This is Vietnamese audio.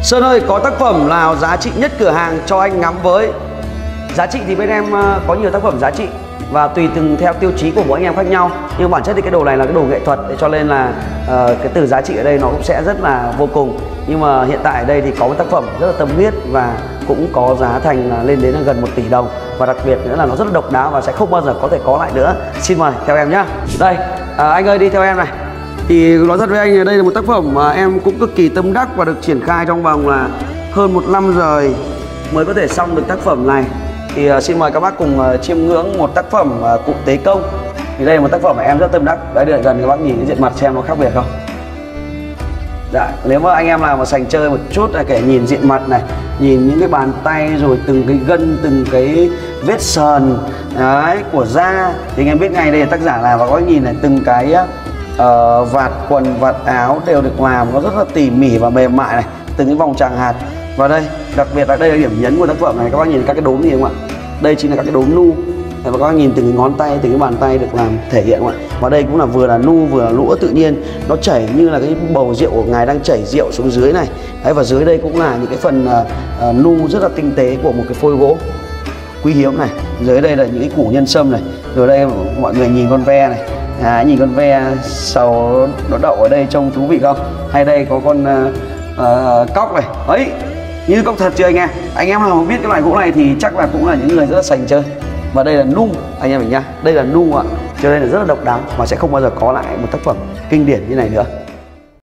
Sơn ơi, có tác phẩm nào giá trị nhất cửa hàng cho anh ngắm với? Giá trị thì bên em có nhiều tác phẩm giá trị và tùy từng theo tiêu chí của mỗi anh em khác nhau. Nhưng bản chất thì cái đồ này là cái đồ nghệ thuật, cho nên là cái từ giá trị ở đây nó cũng sẽ rất là vô cùng. Nhưng mà hiện tại ở đây thì có một tác phẩm rất là tâm huyết và cũng có giá thành lên đến là gần 1 tỷ đồng. Và đặc biệt nữa là nó rất là độc đáo và sẽ không bao giờ có thể có lại nữa. Xin mời theo em nhé. Đây, anh ơi đi theo em này. Thì nói thật với anh, đây là một tác phẩm mà em cũng cực kỳ tâm đắc và được triển khai trong vòng là hơn 1 năm rồi mới có thể xong được tác phẩm này. Thì xin mời các bác cùng chiêm ngưỡng một tác phẩm cụ Tế Công. Thì đây là một tác phẩm mà em rất tâm đắc. Đấy, gần các bác nhìn cái diện mặt xem nó khác biệt không? Dạ, nếu mà anh em nào mà sành chơi một chút là kể nhìn diện mặt này, nhìn những cái bàn tay rồi từng cái gân, từng cái vết sờn đấy của da thì anh em biết ngay đây là tác giả làm. Và có nhìn này, từng cái vạt quần, vạt áo đều được làm nó rất là tỉ mỉ và mềm mại này, từng cái vòng tràng hạt. Và đây, đặc biệt là đây là điểm nhấn của tác phẩm này, các bác nhìn các cái đốm gì không ạ? Đây chính là các cái đốm nu. Và các bác nhìn từng cái ngón tay, từng cái bàn tay được làm thể hiện không ạ? Và đây cũng là vừa là nu vừa là lũa tự nhiên, nó chảy như là cái bầu rượu của ngài đang chảy rượu xuống dưới này. Đấy, và dưới đây cũng là những cái phần nu rất là tinh tế của một cái phôi gỗ quý hiếm này. Dưới đây là những cái củ nhân sâm này. Rồi đây mọi người nhìn con ve này. Nhìn con ve sầu nó đậu ở đây trông thú vị không? Hay đây có con cóc này. Ấy, như cóc thật chưa anh em? Anh em nào biết cái loại gỗ này thì chắc là cũng là những người rất là sành chơi. Và đây là nu anh em mình nhá. Đây là nu ạ. Cho nên là rất là độc đáo và sẽ không bao giờ có lại một tác phẩm kinh điển như này nữa.